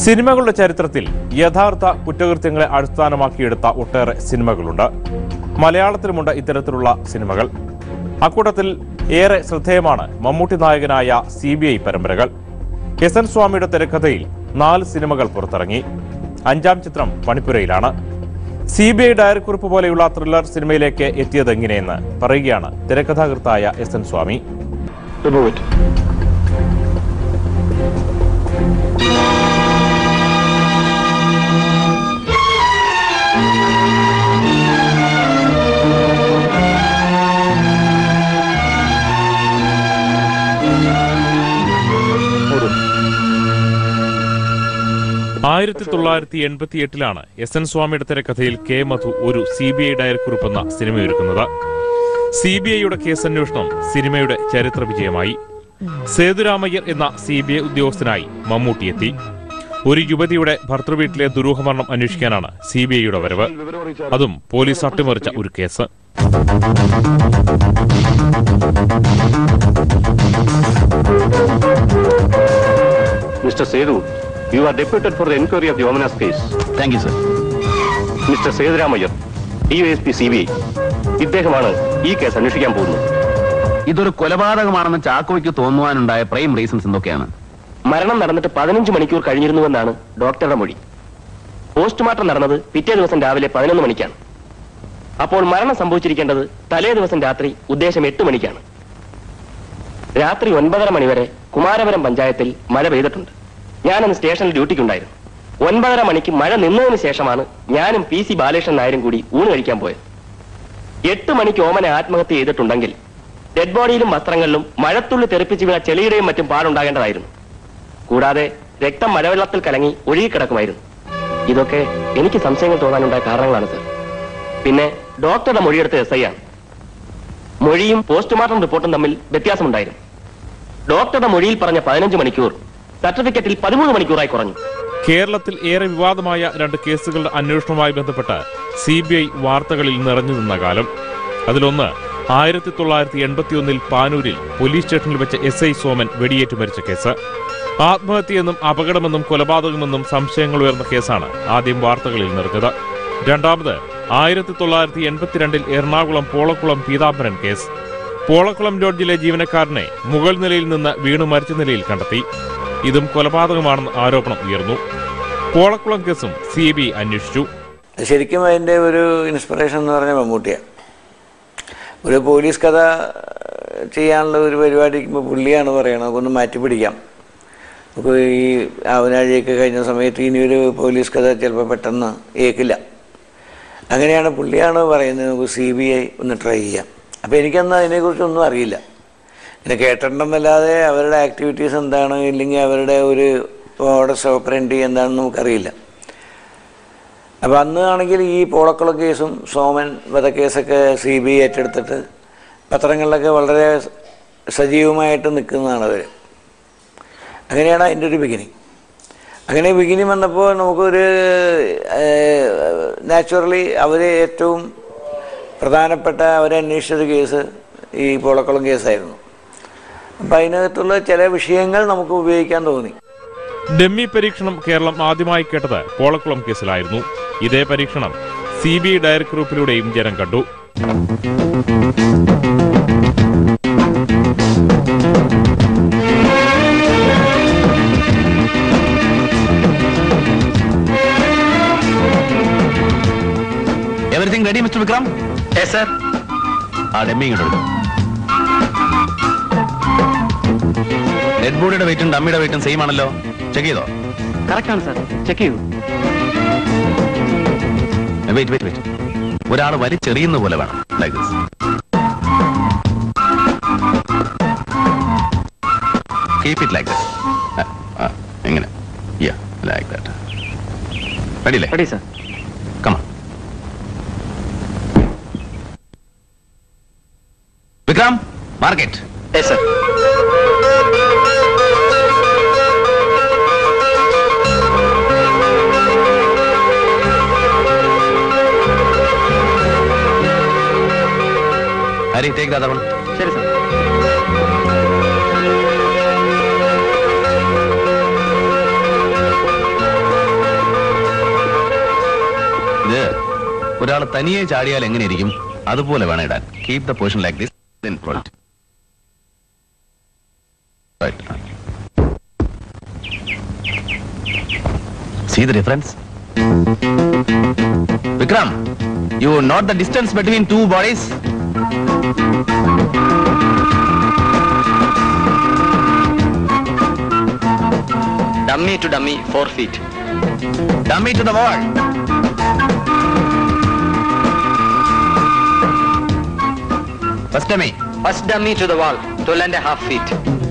സിനിമകളുടെ ചരിത്രത്തിൽ യഥാർത്ഥ കുറ്റകൃത്യങ്ങളെ അടിസ്ഥാനമാക്കിയെടുത്ത ഒട്ടേറെ സിനിമകളുണ്ട്. മലയാളത്തിലുമുണ്ട് ഇത്തരത്തിലുള്ള സിനിമകൾ. അക്കൂട്ടത്തിൽ ഏറെ ശ്രദ്ധേയമാണ് മമ്മൂട്ടി നായകനായ CBI പരമ്പരകൾ. N സ്വാമിയുടെ തിരക്കഥയിൽ 4 സിനിമകൾ പുറത്തിറങ്ങി. 5ാം ചിത്രം പണിപ്പുരയിലാണ്. CBI ഡയറിക്കുറിപ്പ് പോലെയുള്ള ത്രില്ലർ സിനിമയിലേക്ക് എത്തിയതെങ്ങനെയെന്ന് പറയുകയാണ് തിരക്കഥാകൃത്തായ N സ്വാമി. ആയിരത്തി 1988 N സ്വാമിയുടെ തിരക്കഥയിൽ K മധു ഒരു CBI ഡയറിക്കുറിപ്പെന്ന സിനിമയൊരുക്കുന്നത്. CBIയുടെ കേസന്വേഷണം സിനിമയുടെ ചരിത്ര വിജയമായി. സേതുരാമയ്യർ എന്ന CBI ഉദ്യോഗസ്ഥനായി മമ്മൂട്ടി എത്തി. ഒരു യുവതിയുടെ ഭർത്തൃവീട്ടിലെ ദുരൂഹമരണം അന്വേഷിക്കാനാണ് CBIയുടെ വരവ്. അതും പോലീസ് അട്ടിമറിച്ച ഒരു case. Mr. Sedu, you are deputed for the inquiry of the Omenas case. Thank you, sir. Mr. Sedramayar, DSP CBI. ഇദ്ദേഹമാണ് ഈ കേസ് അന്വേഷിക്കാൻ പോകുന്നത്. ഇതൊരു കൊലപാതകമാണെന്ന് ചാക്കോയ്ക്ക് തോന്നുവാനുണ്ടായ പ്രൈം റീസൺസ് എന്തൊക്കെയാണ്? മരണം നടന്നിട്ട് 15 മണിക്കൂർ കഴിഞ്ഞിരുന്നുവെന്നാണ് ഡോക്ടറുടെ മൊഴി. പോസ്റ്റ്മോർട്ടം നടന്നത് പിറ്റേ ദിവസം രാവിലെ 11 മണിക്കാണ്. അപ്പോൾ മരണം സംഭവിച്ചിരിക്കേണ്ടത് തലേ ദിവസം രാത്രി ഉദ്ദേശം 8 മണിക്കാണ്. രാത്രി 9:30 മണിവരെ കുമാരപുരം പഞ്ചായത്തിൽ മഴ പെയ്തിട്ടുണ്ട്. ഞാനന്ന് സ്റ്റേഷനിൽ ഡ്യൂട്ടിക്കുണ്ടായിരുന്നു. 9:30 മണിക്ക് മഴ നിന്നതിന് ശേഷമാണ് ഞാനും PC ബാലകൃഷ്ണൻ നായരും കൂടി ഊണ് കഴിക്കാൻ പോയത്. 8 മണിക്ക് ഓമന ആത്മഹത്യ ചെയ്തിട്ടുണ്ടെങ്കിൽ ഡെഡ് ബോഡിയിലും വസ്ത്രങ്ങളിലും മഴത്തുള്ളി തെറിപ്പിച്ച് വീണ ചെളിയുടെയും മറ്റും പാടുണ്ടാകേണ്ടതായിരുന്നു. കൂടാതെ രക്തം മഴവെള്ളത്തിൽ കലങ്ങി ഒഴുകിക്കിടക്കുമായിരുന്നു. ഇതൊക്കെ എനിക്ക് സംശയങ്ങൾ തോന്നാനുണ്ടായ കാരണങ്ങളാണ് സർ. പിന്നെ ഡോക്ടറുടെ മൊഴിയെടുത്ത SI ആണ്. മൊഴിയും പോസ്റ്റ്മോർട്ടം റിപ്പോർട്ടും തമ്മിൽ വ്യത്യാസമുണ്ടായിരുന്നു. ഡോക്ടറുടെ മൊഴിയിൽ പറഞ്ഞ 15 മണിക്കൂർ സർട്ടിഫിക്കറ്റിൽ 13 മണിക്കൂറായി കുറഞ്ഞു. കേരളത്തിൽ ഏറെ വിവാദമായ 2 കേസുകളുടെ അന്വേഷണവുമായി ബന്ധപ്പെട്ട് CBI വാർത്തകളിൽ നിറഞ്ഞു നിന്ന കാലം. അതിലൊന്ന് 1981 പാനൂരിൽ പോലീസ് സ്റ്റേഷനിൽ വെച്ച SI സോമൻ വെടിയേറ്റ് മരിച്ച കേസ്. ആത്മഹത്യയെന്നും അപകടമെന്നും കൊലപാതകമെന്നും സംശയങ്ങൾ ഉയർന്ന കേസാണ് ആദ്യം വാർത്തകളിൽ നിറഞ്ഞത്. രണ്ടാമത് 1982 എറണാകുളം പോളക്കുളം പീതാംബരൻ കേസ്. പോളക്കുളം ലോഡ്ജിലെ ജീവനക്കാരനെ മുകൾ നിലയിൽ നിന്ന് വീണു മരിച്ച നിലയിൽ കണ്ടെത്തി. ഇതും കൊലപാതകമാണെന്ന് ആരോപണം ഉയർന്നു. പോളക്കുളം കേസും CBI അന്വേഷിച്ചു. ശരിക്കും അതിൻ്റെ ഒരു ഇൻസ്പിറേഷൻ എന്ന് പറഞ്ഞാൽ മമ്മൂട്ടിയാണ്. ഒരു പോലീസ് കഥ ചെയ്യാനുള്ള ഒരു പരിപാടിക്കുമ്പോൾ പുള്ളിയാണ് പറയണത് നമുക്കൊന്ന് മാറ്റിപ്പിടിക്കാം, നമുക്ക് ഈ ആവനാഴിയൊക്കെ കഴിഞ്ഞ സമയത്ത് ഇനിയൊരു പോലീസ് കഥ ചിലപ്പോൾ പെട്ടെന്ന് ഏക്കില്ല. അങ്ങനെയാണ് പുള്ളിയാണ് പറയുന്നത് നമുക്ക് CBI ഒന്ന് ട്രൈ ചെയ്യാം. അപ്പോൾ എനിക്കന്ന് അതിനെക്കുറിച്ചൊന്നും അറിയില്ല. പിന്നെ കേട്ടിട്ടുണ്ടെന്നല്ലാതെ അവരുടെ ആക്ടിവിറ്റീസ് എന്താണ്, ഇല്ലെങ്കിൽ അവരുടെ ഒരു ഓർഡർസ് ഓപ്പറേണ്ടി എന്താണെന്ന് നമുക്കറിയില്ല. അപ്പോൾ അന്ന് ആണെങ്കിൽ ഈ പോളക്കുളം കേസും സോമൻ വധക്കേസൊക്കെ CBI ഏറ്റെടുത്തിട്ട് പത്രങ്ങളിലൊക്കെ വളരെ സജീവമായിട്ട് നിൽക്കുന്നതാണ് അവർ. അങ്ങനെയാണ് അതിൻ്റെ ഒരു ബിഗിനിങ്. അങ്ങനെ ബിഗിനിങ് വന്നപ്പോൾ നമുക്കൊരു നാച്ചുറലി അവർ ഏറ്റവും പ്രധാനപ്പെട്ട അവരന്വേഷിച്ചൊരു കേസ് ഈ പോളക്കുളം കേസായിരുന്നു. അപ്പം അതിനകത്തുള്ള ചില വിഷയങ്ങൾ നമുക്ക് ഉപയോഗിക്കാൻ തോന്നി. ഡമ്മി പരീക്ഷണം കേരളം ആദ്യമായി കേട്ടത് പോളക്കുളം കേസിലായിരുന്നു. ഇതേ പരീക്ഷണം CBI ഡയറിക്കുറിപ്പിലൂടെയും ജനം കണ്ടു. Everything ready, Mr. Vikram? Yes, sir. Dummy ഇങ്ങോട്ട്. ഡെഡ് ബോഡിയുടെ വെയിറ്റും ഡമ്മിയുടെ വെയിറ്റും സെയിം ആണല്ലോ. ചെക്ക് ചെയ്തോ? കറക്റ്റ് ആണ് സർ. ചെക്ക് ചെയ്യൂ. വെയിറ്റ്. ഒരാൾ വലിച്ചെറിയുന്ന പോലെ വേണം. Like this. Keep it like this. എങ്ങനെ? Yeah, like that. റെഡി അല്ലേ? Ready sir. Come on. Vikram, market. Yes, sir. Harry, take the other one. Sure, sir. ഒരാൾ തനിയെ ചാടിയാൽ എങ്ങനെയിരിക്കും അതുപോലെ വേണം ഇടാൻ. Keep the position like this, then roll it. Right. See the difference? Vikram, you note the distance between two bodies? Dummy to dummy, 4 feet. Dummy to the wall. First dummy. First dummy to the wall, 12.5 feet.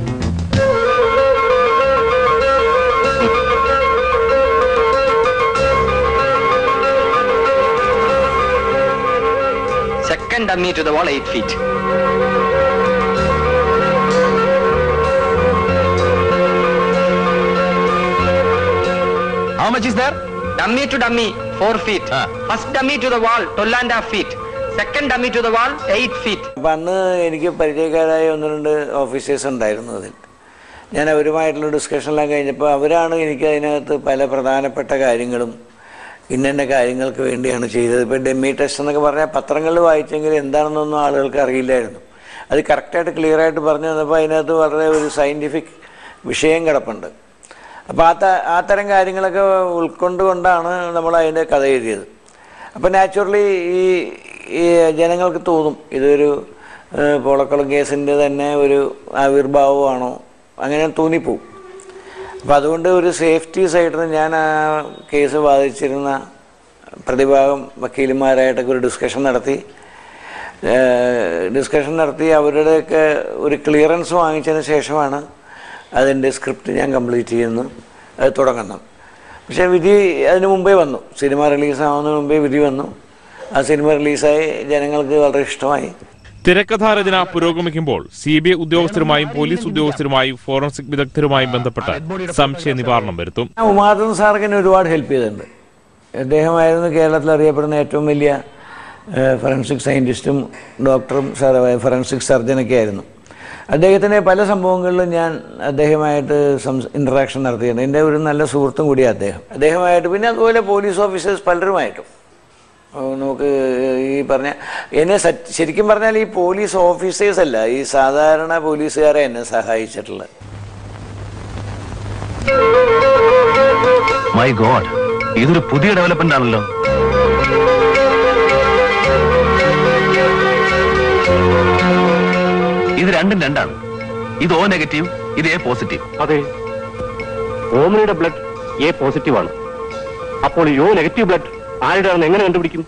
Second dummy to the wall, 8 feet. How much is there? Dummy to dummy, 4 feet. Ah. First dummy to the wall, 12.5 feet. Second dummy to the wall, 8 feet. അപ്പം അന്ന് എനിക്ക് പരിചയക്കാരായ 1-2 officers ഉണ്ടായിരുന്നു അതിൽ. ഞാൻ അവരുമായിട്ടുള്ള ഡിസ്കഷനെല്ലാം കഴിഞ്ഞപ്പോൾ അവരാണ് എനിക്ക് അതിനകത്ത് പല പ്രധാനപ്പെട്ട കാര്യങ്ങളും ഇന്ന കാര്യങ്ങൾക്ക് വേണ്ടിയാണ് ചെയ്തത്. ഇപ്പോൾ ഡെമ്മി ടെസ്റ്റ് എന്നൊക്കെ പറഞ്ഞാൽ പത്രങ്ങളിൽ വായിച്ചെങ്കിൽ എന്താണെന്നൊന്നും ആളുകൾക്ക് അറിയില്ലായിരുന്നു. അത് കറക്റ്റായിട്ട് ക്ലിയറായിട്ട് പറഞ്ഞു തന്നപ്പോൾ അതിനകത്ത് വളരെ ഒരു സയൻറ്റിഫിക് വിഷയം കിടപ്പുണ്ട്. അപ്പോൾ ആ തരം കാര്യങ്ങളൊക്കെ ഉൾക്കൊണ്ടുകൊണ്ടാണ് നമ്മൾ അതിൻ്റെ കഥ എഴുതിയത്. അപ്പോൾ നാച്ചുറലി ഈ ജനങ്ങൾക്ക് തോന്നും ഇതൊരു പോളക്കുളം കേസിൻ്റെ തന്നെ ഒരു ആവിർഭാവമാണോ, അങ്ങനെ തോന്നിപ്പോവും. അപ്പോൾ അതുകൊണ്ട് ഒരു സേഫ്റ്റി സൈഡിൽ ഞാൻ ആ കേസ് ബാധിച്ചിരുന്ന പ്രതിഭാഗം വക്കീലന്മാരായിട്ടൊക്കെ ഒരു ഡിസ്കഷൻ നടത്തി അവരുടെയൊക്കെ ഒരു ക്ലിയറൻസ് വാങ്ങിച്ചതിന് ശേഷമാണ് അതിൻ്റെ സ്ക്രിപ്റ്റ് ഞാൻ കംപ്ലീറ്റ് ചെയ്യുന്നു, അത് തുടങ്ങുന്നു. പക്ഷേ വിധി അതിന് മുമ്പേ വന്നു. സിനിമ റിലീസാവുന്നതിന് മുമ്പേ വിധി വന്നു. ആ സിനിമ റിലീസായി, ജനങ്ങൾക്ക് വളരെ ഇഷ്ടമായി. തിരക്കഥാരചന പുരോഗമിക്കുമ്പോൾ CBI ഉദ്യോഗസ്ഥരുമായും പോലീസ് ഉദ്യോഗസ്ഥരുമായും ഫോറൻസിക് വിദഗ്ധരുമായും ബന്ധപ്പെട്ട് സംശയ നിവാരണം വരുത്തും. ഉമാദൻ സാർക്കിനെ ഒരുപാട് ഹെൽപ്പ് ചെയ്തിട്ടുണ്ട്. അദ്ദേഹമായിരുന്നു കേരളത്തിൽ അറിയപ്പെടുന്ന ഏറ്റവും വലിയ ഫോറൻസിക് സയൻറ്റിസ്റ്റും ഡോക്ടറും ഫോറൻസിക് സർജനൊക്കെ ആയിരുന്നു. അദ്ദേഹത്തിന് പല സംഭവങ്ങളിലും ഞാൻ അദ്ദേഹമായിട്ട് ഇൻട്രാക്ഷൻ നടത്തിയിട്ടുണ്ട്. എൻ്റെ ഒരു നല്ല സുഹൃത്തും കൂടിയാണ് അദ്ദേഹമായിട്ട്. പിന്നെ അതുപോലെ പോലീസ് ഓഫീസേഴ്സ് പലരുമായിട്ടും നമുക്ക് ഈ പറഞ്ഞ എന്നെ ശരിക്കും പറഞ്ഞാൽ ഈ പോലീസ് ഓഫീസേഴ്സ് അല്ല, ഈ സാധാരണ പോലീസുകാരെ എന്നെ സഹായിച്ചിട്ടുള്ളത്. മൈ ഗോഡ്, ഇതൊരു പുതിയ ഡെവലപ്മെന്റ് ആണല്ലോ. ഇത് രണ്ടും രണ്ടാണ്. ഇത് O നെഗറ്റീവ്, ഇത് A പോസിറ്റീവ്. അതെ, ഓമനയുടെ ബ്ലഡ് A പോസിറ്റീവ് ആണ്. അപ്പോൾ O നെഗറ്റീവ് ബ്ലഡ് ആരുടെയാണെന്ന് എങ്ങനെ കണ്ടുപിടിക്കും?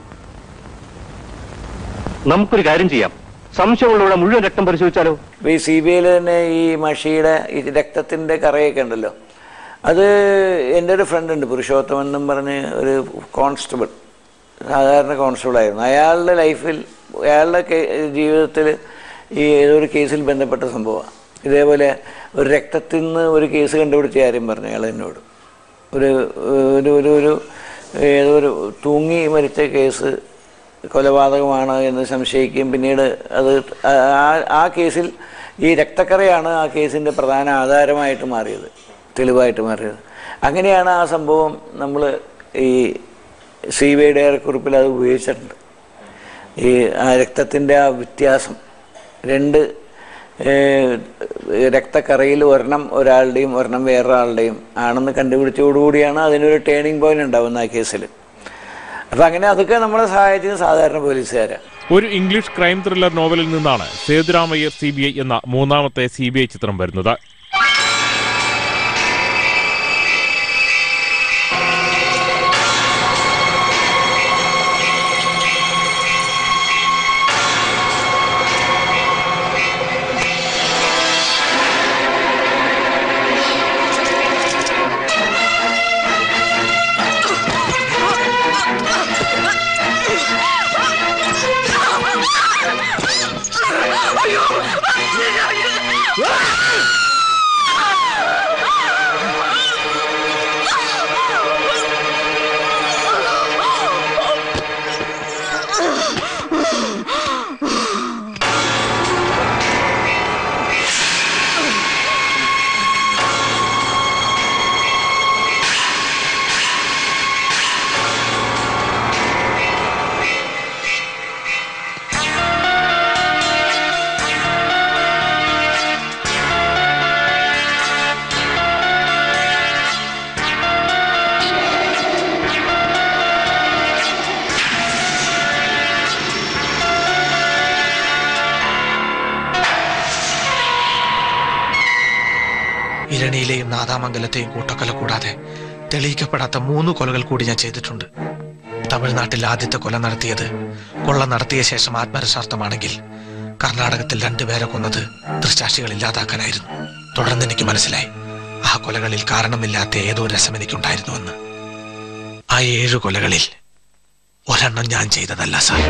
നമുക്കൊരു കാര്യം ചെയ്യാം, സംശയമുള്ളവരുടെ മുഴുവൻ രക്തം പരിശോധിച്ചാലോ? ഇപ്പോൾ ഈ CBIയിൽ തന്നെ ഈ മഷിയുടെ ഈ രക്തത്തിൻ്റെ കറയൊക്കെ ഉണ്ടല്ലോ, അത് എൻ്റെ ഒരു ഫ്രണ്ട് ഉണ്ട്, പുരുഷോത്തമൻ എന്നും പറഞ്ഞ് ഒരു കോൺസ്റ്റബിൾ, സാധാരണ കോൺസ്റ്റബിളായിരുന്നു. അയാളുടെ ലൈഫിൽ, അയാളുടെ ജീവിതത്തിൽ ഈ ഏതൊരു കേസിൽ ബന്ധപ്പെട്ട സംഭവമാണ്. ഇതേപോലെ ഒരു രക്തത്തിൽ നിന്ന് ഒരു കേസ് കണ്ടുപിടിച്ച കാര്യം പറഞ്ഞു അയാൾ എന്നോട്. ഒരു ഒരു ഒരു ഏതൊരു തൂങ്ങി മരിച്ച കേസ് കൊലപാതകമാണ് എന്ന് സംശയിക്കുകയും പിന്നീട് അത് ആ കേസിൽ ഈ രക്തക്കറയാണ് ആ കേസിൻ്റെ പ്രധാന ആധാരമായിട്ട് മാറിയത്, തെളിവായിട്ട് മാറിയത്. അങ്ങനെയാണ് ആ സംഭവം നമ്മൾ ഈ CBI ഡയറിക്കുറിപ്പിൽ അത് ഉപയോഗിച്ചിട്ടുണ്ട്. ഈ ആ രക്തത്തിൻ്റെ ആ വ്യത്യാസം, 2 രക്തക്കറയിൽ ഒരെണ്ണം ഒരാളുടെയും ഒരെണ്ണം വേറൊരാളുടെയും ആണെന്ന് കണ്ടുപിടിച്ചതോടുകൂടിയാണ് അതിനൊരു ടേണിംഗ് പോയിന്റ് ഉണ്ടാവുന്ന ആ കേസിൽ. അപ്പം അങ്ങനെ അതൊക്കെ നമ്മളെ സഹായിച്ചത് സാധാരണ പോലീസുകാരാണ്. ഒരു ഇംഗ്ലീഷ് ക്രൈം ത്രില്ലർ നോവലിൽ നിന്നാണ് സേതുരാമയ്യർ CBI എന്ന 3ാമത്തെ CBI ചിത്രം വരുന്നത്. നാദാമംഗലത്തെയും കൂട്ടക്കൊല കൂടാതെ തെളിയിക്കപ്പെടാത്ത 3 കൊലകൾ കൂടി ഞാൻ ചെയ്തിട്ടുണ്ട്. തമിഴ്നാട്ടിൽ ആദ്യത്തെ കൊല നടത്തിയത് കൊള്ള നടത്തിയ ശേഷം ആത്മരക്ഷാർത്ഥമാണെങ്കിൽ കർണാടകത്തിൽ 2 പേരെ കൊന്നത് ദൃക്സാക്ഷികൾ ഇല്ലാതാക്കാനായിരുന്നു. തുടർന്ന് എനിക്ക് മനസ്സിലായി ആ കൊലകളിൽ കാരണമില്ലാത്ത ഏതോ രസം എനിക്കുണ്ടായിരുന്നുവെന്ന്. ആ 7 കൊലകളിൽ ഒരെണ്ണം ഞാൻ ചെയ്തതല്ല സാർ,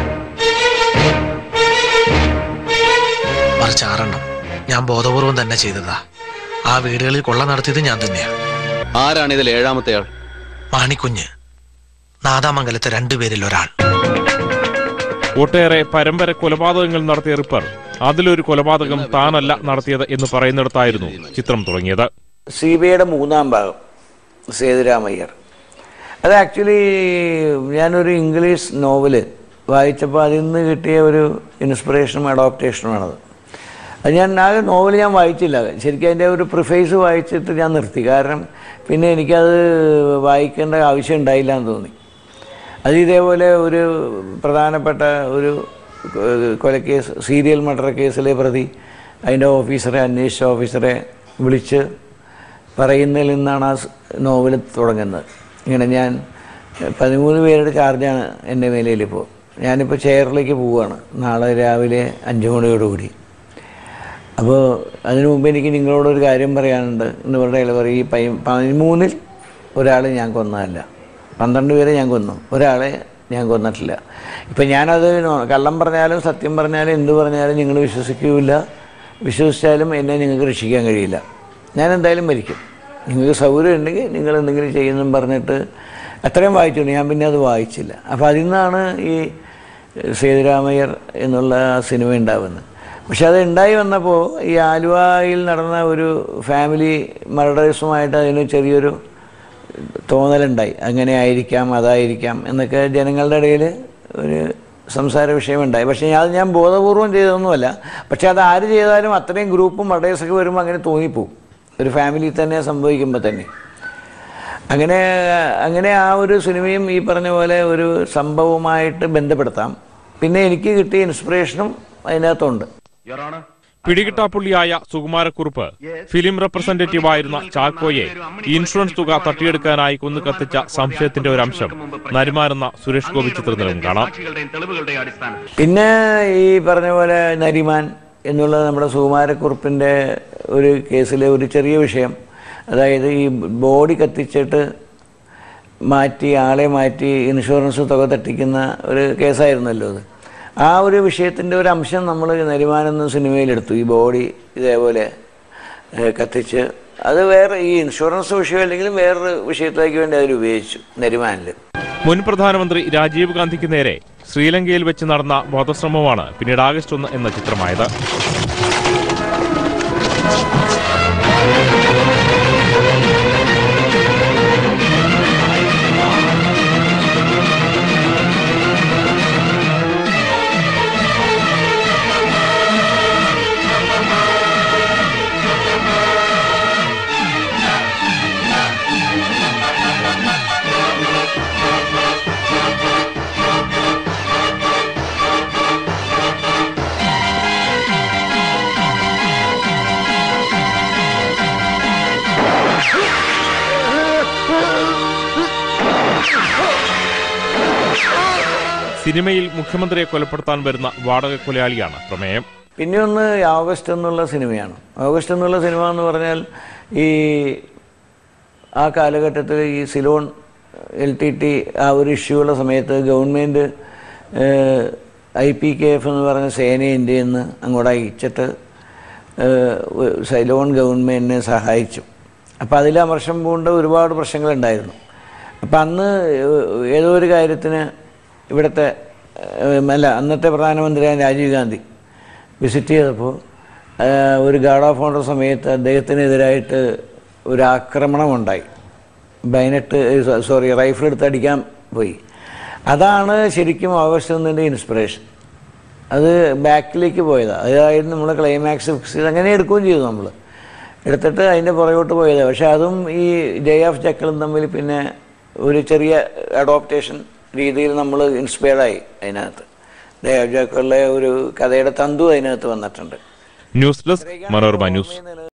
മറിച്ച് 6 എണ്ണം ഞാൻ ബോധപൂർവം തന്നെ ചെയ്തതാ. ആ വീടുകളിൽ കൊള്ള നടത്തിയത് ഞാൻ തന്നെയാ. ആരാണ് ഇതിൽ 7ാമത്തെ ആൾ? മാണിക്കുഞ്ഞ്, നാദാമംഗലത്തെ 2 പേരിൽ ഒരാൾ. ഒട്ടേറെ പരമ്പര കൊലപാതകങ്ങൾ നടത്തിയ റിപ്പർ അതിലൊരു കൊലപാതകം താനല്ല നടത്തിയത് എന്ന് പറയുന്നിടത്തായിരുന്നു ചിത്രം തുടങ്ങിയത്. CBIയുടെ 3ാം ഭാഗം സേതുരാമയ്യർ. അത് ആക്ച്വലി ഞാനൊരു ഇംഗ്ലീഷ് നോവല് വായിച്ചപ്പോൾ അതിൽ നിന്ന് കിട്ടിയ ഒരു ഇൻസ്പിറേഷനും അഡോപ്റ്റേഷനുമാണത്. അത് ഞാൻ ആ നോവൽ ഞാൻ വായിച്ചില്ല. ശരിക്കും അതിൻ്റെ ഒരു പ്രിഫേസ് വായിച്ചിട്ട് ഞാൻ നിർത്തി. കാരണം പിന്നെ എനിക്കത് വായിക്കേണ്ട ആവശ്യം ഉണ്ടായില്ല എന്ന് തോന്നി. അത് ഇതേപോലെ ഒരു പ്രധാനപ്പെട്ട ഒരു കൊലക്കേസ്, സീരിയൽ മർഡർ കേസിലെ പ്രതി അതിൻ്റെ ഓഫീസറെ, അന്വേഷിച്ച ഓഫീസറെ വിളിച്ച് പറയുന്നതിൽ നിന്നാണ് ആ നോവൽ തുടങ്ങുന്നത്. ഇങ്ങനെ ഞാൻ 13 പേരുടെ ചാർജാണ് എൻ്റെ മേലയിലിപ്പോൾ. ഞാനിപ്പോൾ ചെയറിലേക്ക് പോവുകയാണ് നാളെ രാവിലെ 5 മണിയോടുകൂടി. അപ്പോൾ അതിനു മുമ്പ് എനിക്ക് നിങ്ങളോടൊരു കാര്യം പറയാനുണ്ട് എന്ന് പറഞ്ഞാൽ ഈ 13-ൽ ഒരാളെ ഞാൻ കൊന്നതല്ല, 12 പേരെ ഞാൻ കൊന്നു, ഒരാളെ ഞാൻ കൊന്നിട്ടില്ല. ഇപ്പം ഞാനത് കള്ളം പറഞ്ഞാലും സത്യം പറഞ്ഞാലും എന്ത് പറഞ്ഞാലും നിങ്ങൾ വിശ്വസിക്കില്ല. വിശ്വസിച്ചാലും എന്നെ നിങ്ങൾക്ക് രക്ഷിക്കാൻ കഴിയില്ല. ഞാൻ എന്തായാലും മരിക്കും. നിങ്ങൾക്ക് സൗകര്യം ഉണ്ടെങ്കിൽ നിങ്ങൾ എന്തെങ്കിലും ചെയ്യുന്നെന്ന് പറഞ്ഞിട്ട് അത്രയും വായിച്ചിട്ടുണ്ട്. ഞാൻ പിന്നെ അത് വായിച്ചില്ല. അപ്പോൾ അതിൽ നിന്നാണ് ഈ സേതുരാമയ്യർ എന്നുള്ള സിനിമ ഉണ്ടാവുന്നത്. പക്ഷെ അത് ഉണ്ടായി വന്നപ്പോൾ ഈ ആലുവയിൽ നടന്ന ഒരു ഫാമിലി മർഡേഴ്സുമായിട്ട് അതിന് ചെറിയൊരു തോന്നലുണ്ടായി. അങ്ങനെ ആയിരിക്കാം, അതായിരിക്കാം എന്നൊക്കെ ജനങ്ങളുടെ ഇടയിൽ ഒരു സംസാര വിഷയമുണ്ടായി. പക്ഷേ അത് ഞാൻ ബോധപൂർവം ചെയ്തതൊന്നുമല്ല. പക്ഷേ അത് ആര് ചെയ്താലും അത്രയും ഗ്രൂപ്പും മർഡേഴ്സൊക്കെ വരുമ്പോൾ അങ്ങനെ തോന്നിപ്പോവും, ഒരു ഫാമിലി തന്നെ സംഭവിക്കുമ്പോൾ തന്നെ. അങ്ങനെ ആ ഒരു സിനിമയും ഈ പറഞ്ഞ പോലെ ഒരു സംഭവമായിട്ട് ബന്ധപ്പെടുത്താം. പിന്നെ എനിക്ക് കിട്ടിയ ഇൻസ്പിറേഷനും അതിനകത്തുണ്ട്. പിടികിട്ടാപ്പുള്ളിയായ സുകുമാരക്കുറുപ്പ് ഫിലിം റെപ്രസെന്റേറ്റീവായിരുന്ന ചാക്കോയെ ഇൻഷുറൻസ് തുക തട്ടിയെടുക്കാനായി കൊന്നു കത്തിച്ച സംശയത്തിന്റെ ഒരു അംശം നരിമാനെന്ന സുരേഷ് ഗോപി ചിത്രത്തിലും കാണാം. പിന്നെ ഈ പറഞ്ഞ പോലെ നരിമാൻ എന്നുള്ള നമ്മുടെ സുകുമാരക്കുറുപ്പിൻ്റെ ഒരു കേസിലെ ഒരു ചെറിയ വിഷയം, അതായത് ഈ ബോഡി കത്തിച്ചിട്ട് ആളെ മാറ്റി ഇൻഷുറൻസ് തുക തട്ടിക്കുന്ന ഒരു കേസായിരുന്നല്ലോ അത്. ആ ഒരു വിഷയത്തിൻ്റെ ഒരു അംശം നമ്മൾ നരിമാനെന്ന സിനിമയിലെടുത്തു. ഈ ബോഡി ഇതേപോലെ കത്തിച്ച് അത് വേറെ ഈ ഇൻഷുറൻസ് വിഷയം അല്ലെങ്കിലും വേറൊരു വിഷയത്തിലേക്ക് വേണ്ടി അതിൽ ഉപയോഗിച്ചു നരിമാനിൽ. മുൻ പ്രധാനമന്ത്രി രാജീവ് ഗാന്ധിക്ക് നേരെ ശ്രീലങ്കയിൽ വെച്ച് നടന്ന വധശ്രമമാണ് പിന്നീട് ആഗസ്റ്റ് 1 എന്ന ചിത്രമായത്. സിനിമയിൽ മുഖ്യമന്ത്രിയെ കൊലപ്പെടുത്താൻ വരുന്ന വാടക കൊലയാളിയാണ് പ്രമേയം. പിന്നെ ഒന്ന് ഓഗസ്റ്റ് എന്നുള്ള സിനിമയാണ്. ഓഗസ്റ്റ് എന്നുള്ള സിനിമ എന്ന് പറഞ്ഞാൽ ഈ ആ കാലഘട്ടത്തിൽ ഈ സിലോൺ LTT ആ ഒരു ഇഷ്യൂള്ള സമയത്ത് ഗവൺമെൻറ് IPKF എന്ന് പറഞ്ഞ സേനയെ ഇന്ത്യയിൽ നിന്ന് അങ്ങോട്ട് അയച്ചിട്ട് സിലോൺ ഗവൺമെൻറ്റിനെ സഹായിച്ചു. അപ്പോൾ അതിൽ അമർഷം പൂണ്ട ഒരുപാട് പ്രശ്നങ്ങളുണ്ടായിരുന്നു. അപ്പം അന്ന് ഏതോ ഒരു കാര്യത്തിന് ഇവിടുത്തെ അന്നത്തെ പ്രധാനമന്ത്രിയായ രാജീവ് ഗാന്ധി വിസിറ്റ് ചെയ്തപ്പോൾ ഒരു ഗാർഡ് ഓഫ് ഓണർ സമയത്ത് അദ്ദേഹത്തിനെതിരായിട്ട് ഒരു ആക്രമണമുണ്ടായി. റൈഫിൾ എടുത്ത് അടിക്കാൻ പോയി. അതാണ് ശരിക്കും ഓഗസ്റ്റ് 1 ഇൻസ്പിറേഷൻ. അത് ബാക്കിലേക്ക് പോയതാണ്. അതായത് നമ്മൾ ക്ലൈമാക്സ് ഫിക്സ് ചെയ്ത് അങ്ങനെ എടുക്കുകയും ചെയ്തു. നമ്മൾ എടുത്തിട്ട് അതിൻ്റെ പുറകോട്ട് പോയത്. പക്ഷേ അതും ഈ ജെ ഓഫ് ജക്കലും തമ്മിൽ പിന്നെ ഒരു ചെറിയ അഡോപ്റ്റേഷൻ രീതിയിൽ നമ്മൾ ഇൻസ്പയർഡായി. അതിനകത്ത് ജെ ഓഫ് ജക്കലിലെ ഒരു കഥയുടെ തന്തു അതിനകത്ത് വന്നിട്ടുണ്ട്. News desk Manorama news.